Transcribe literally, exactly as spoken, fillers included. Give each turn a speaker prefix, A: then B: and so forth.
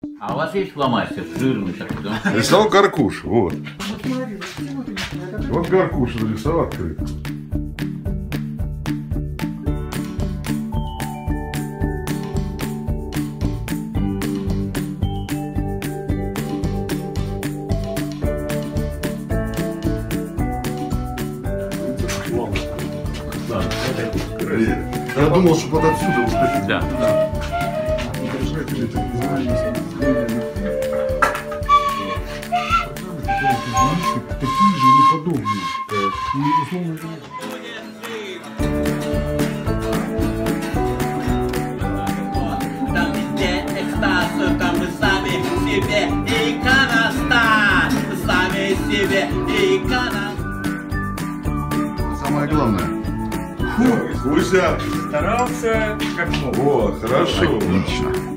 A: А у вас есть фломастер жирный такой, да?
B: Рисовал Гаркуш, вот. Вот Гаркуш нарисовал открыто. Я думал, что вот отсюда вот такие.
A: Да.
B: Такие же или подобные. И условно
C: там везде экстаз, там мы сами себе иконостас, сами себе иконостас.
B: самое главное. Фу, Кузя.
D: Старался как мог.
B: Вот, хорошо.
E: Отлично.